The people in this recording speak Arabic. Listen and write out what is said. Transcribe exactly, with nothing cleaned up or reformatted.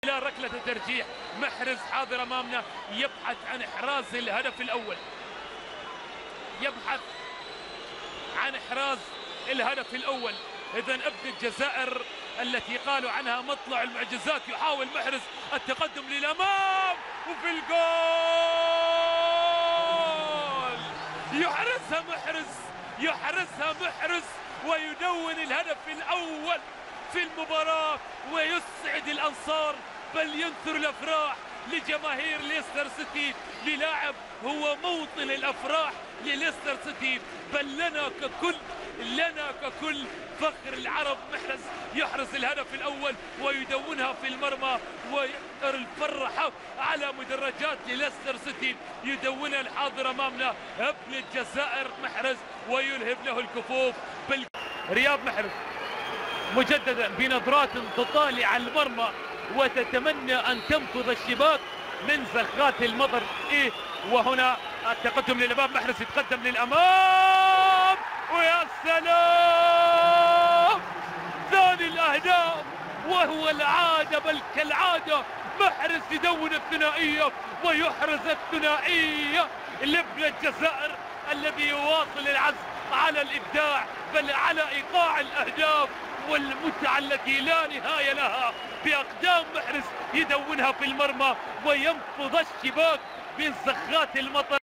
إلى ركلة الترجيح. محرز حاضر أمامنا يبحث عن إحراز الهدف الأول، يبحث عن إحراز الهدف الأول. إذا ابن الجزائر التي قالوا عنها مطلع المعجزات، يحاول محرز التقدم للأمام وفي الجول يحرزها محرز، يحرزها محرز ويدون الهدف الأول في المباراة ويسعد الأنصار بل ينثر الأفراح لجماهير ليستر سيتي، للاعب هو موطن الأفراح لليستر سيتي، بل لنا ككل لنا ككل فخر العرب. محرز يحرز الهدف الأول ويدونها في المرمى ويقدر الفرحة على مدرجات لليستر سيتي، يدونها الحاضر أمامنا ابن الجزائر محرز ويلهب له الكفوف. بال... رياض محرز مجددا بنظرات تطالع على المرمى وتتمنى أن تنفض الشباك من زخات المطر. إيه وهنا التقدم للأمام، محرز يتقدم للأمام ويا سلام، ثاني الأهداف وهو العادة بل كالعادة محرز يدون الثنائية ويحرز الثنائية لابن الجزائر الذي يواصل العزم على الإبداع بل على إيقاع الأهداف والمتعة التي لا نهاية لها. بأقدام محرز يدونها في المرمى وينفض الشباك من زخات المطر.